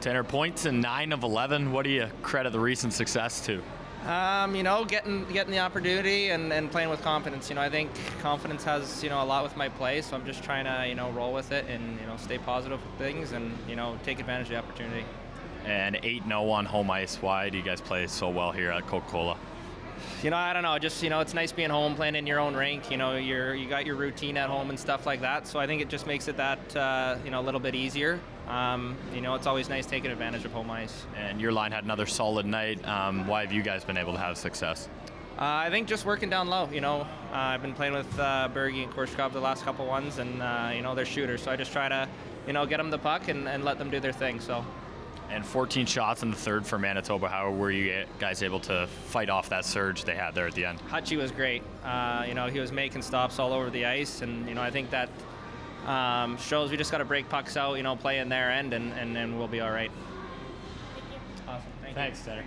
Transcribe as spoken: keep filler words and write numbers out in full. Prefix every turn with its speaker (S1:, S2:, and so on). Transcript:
S1: Tanner, points in nine of eleven. What do you credit the recent success to?
S2: Um, you know, getting getting the opportunity and, and playing with confidence. You know, I think confidence has, you know, a lot with my play, so I'm just trying to, you know, roll with it and, you know, stay positive with things and, you know, take advantage of the opportunity.
S1: And eight and oh on home ice. Why do you guys play so well here at Coca-Cola?
S2: You know, I don't know. Just, you know, it's nice being home, playing in your own rink. You know, you're you got your routine at home and stuff like that. So I think it just makes it that uh, you know, a little bit easier. Um, you know, it's always nice taking advantage of home ice.
S1: And your line had another solid night. Um, why have you guys been able to have success?
S2: Uh, I think just working down low. You know, uh, I've been playing with uh, Bergie and Korshkov the last couple ones, and uh, you know, they're shooters. So I just try to, you know, get them the puck and, and let them do their thing. So.
S1: And fourteen shots in the third for Manitoba. How were you guys able to fight off that surge they had there at the end?
S2: Hutchie was great. Uh, you know, he was making stops all over the ice, and you know, I think that um, shows we just got to break pucks out. You know, play in their end, and and, and we'll be all right.
S1: Thank you.
S2: Awesome. Thank
S1: Thanks,
S2: you.
S1: Tanner.